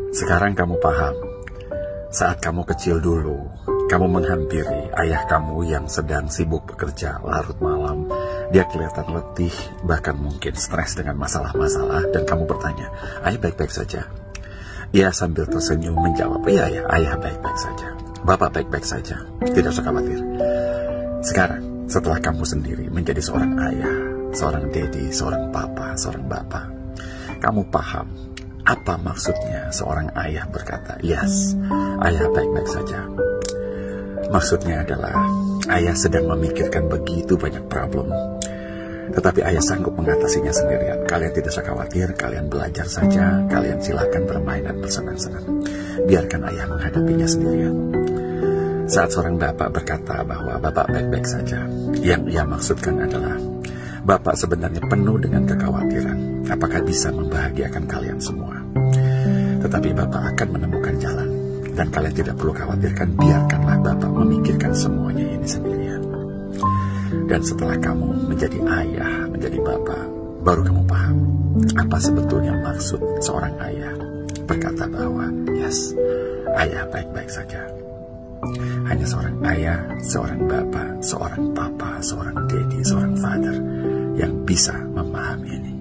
Sekarang kamu paham. Saat kamu kecil dulu, kamu menghampiri ayah kamu yang sedang sibuk bekerja larut malam. Dia kelihatan letih, bahkan mungkin stres dengan masalah-masalah, dan kamu bertanya, "Ayah baik-baik saja?" Ia sambil tersenyum menjawab, "Iya, ayah baik-baik saja. Bapak baik-baik saja. Tidak usah khawatir." Sekarang, setelah kamu sendiri menjadi seorang ayah, seorang daddy, seorang papa, seorang bapak, kamu paham apa maksudnya seorang ayah berkata, "Yes, ayah baik-baik saja." Maksudnya adalah ayah sedang memikirkan begitu banyak problem, tetapi ayah sanggup mengatasinya sendirian. Kalian tidak usah khawatir, kalian belajar saja, kalian silakan bermain dan bersenang-senang. Biarkan ayah menghadapinya sendirian. Saat seorang bapak berkata bahwa bapak baik-baik saja, yang ia maksudkan adalah bapak sebenarnya penuh dengan kekhawatiran apakah bisa membahagiakan kalian semua. Tetapi bapak akan menemukan jalan, dan kalian tidak perlu khawatirkan, biarkanlah bapak memikirkan semuanya ini sendirian. Dan setelah kamu menjadi ayah, menjadi bapak, baru kamu paham apa sebetulnya maksud seorang ayah berkata bahwa, "Yes, ayah baik-baik saja." Hanya seorang ayah, seorang bapak, seorang papa, seorang daddy, seorang father yang bisa memahami ini.